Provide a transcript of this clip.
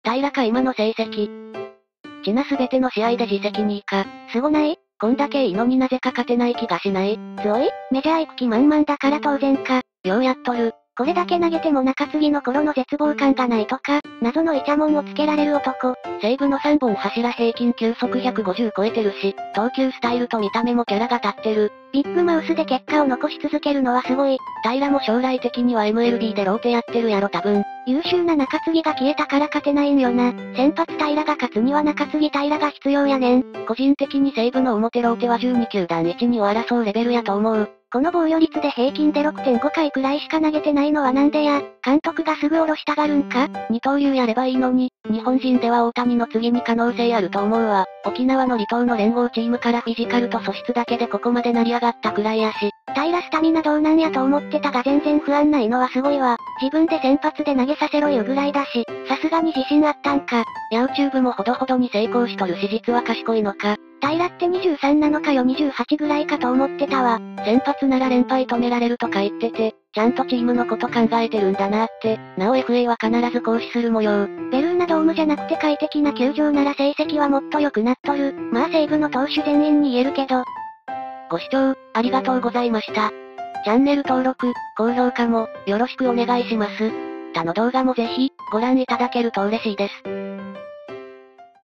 平か今の成績。チナすべての試合で自責2位か。 すごない？ こんだけいいのになぜか勝てない気がしない？ 強い？メジャー行く気満々だから当然か。 ようやっとる。 これだけ投げても中継ぎの頃の絶望感がないとか、謎のイチャモンをつけられる男。 西武の3本柱平均球速150超えてるし、投球スタイルと見た目もキャラが立ってる。 ビッグマウスで結果を残し続けるのはすごい。 平も将来的には MLB でローテやってるやろ多分。 優秀な中継ぎが消えたから勝てないんよな。先発平が勝つには中継ぎ平が必要やねん。 個人的に西武の表ローテは12球団1、2を争うレベルやと思う。 この防御率で平均で 6.5 回くらいしか投げてないのはなんでや、監督がすぐ下ろしたがるんか？ 二刀流やればいいのに、日本人では大谷の次に可能性あると思うわ。沖縄の離島の連合チームからフィジカルと素質だけでここまで成り上がったくらいやし。 平スタミナどうなんやと思ってたが全然不安ないのはすごいわ。自分で先発で投げさせろよぐらいだし、さすがに自信あったんか。 YouTube もほどほどに成功しとるし実は賢いのか。 平って23なのかよ28ぐらいかと思ってたわ。 先発なら連敗止められるとか言ってて、ちゃんとチームのこと考えてるんだなって。なお FA は必ず行使する模様。 ベルーナドームじゃなくて快適な球場なら成績はもっと良くなっとる。まあ西武の投手全員に言えるけど。 ご視聴、ありがとうございました。チャンネル登録、高評価も、よろしくお願いします。他の動画もぜひ、ご覧いただけると嬉しいです。